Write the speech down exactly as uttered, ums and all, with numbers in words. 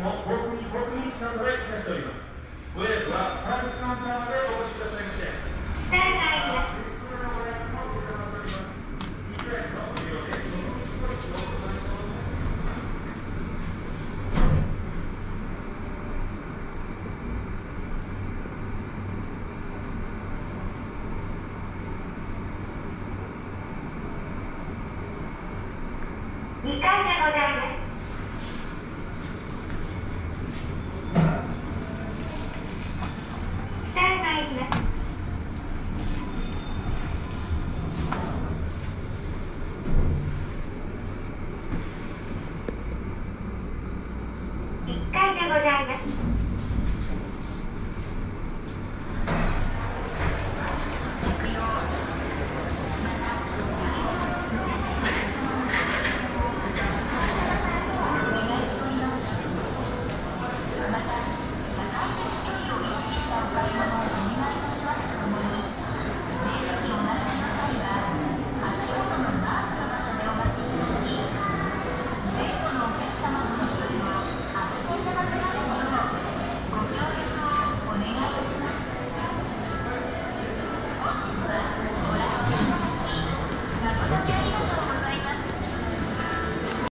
も航空に航空にスタンドでいたしております。ご予約はサービスカウンターまでお越しくださいませ。 にかいでございます。下へ参ります。いっかいでございます。